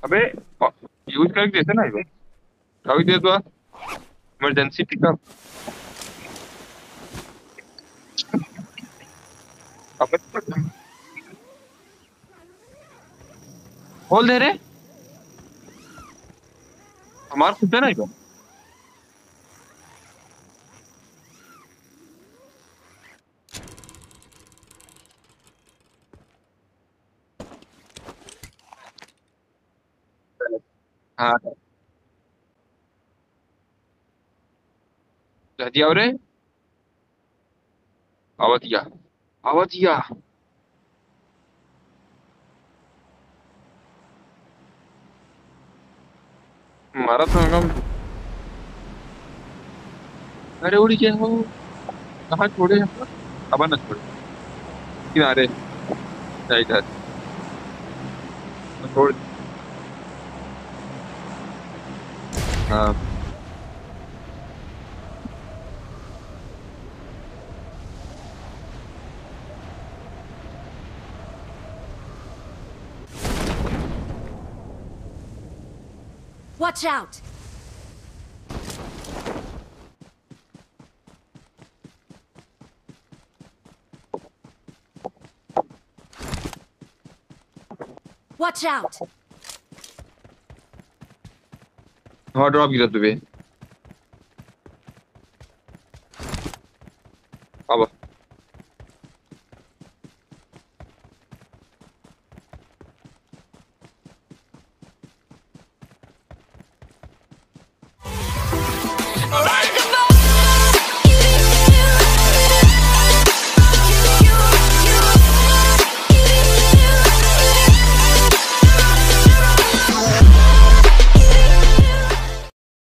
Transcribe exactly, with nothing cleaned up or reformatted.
अबे यूज करके देते ना ये। अभी दे दो। Emergency pickup. अबे खोल दे रे। हमारा खुद है ना ये। हाँ। दिया रे। आवा दिया। आवा दिया। मारा था हम। अरे उड़ी क्या हो। कहाँ छोड़े हम। अब ना छोड़े। किनारे। या इधर। छोड़। हाँ। Watch out! Watch out! हाँ ड्रॉप गिरा तुझे। अब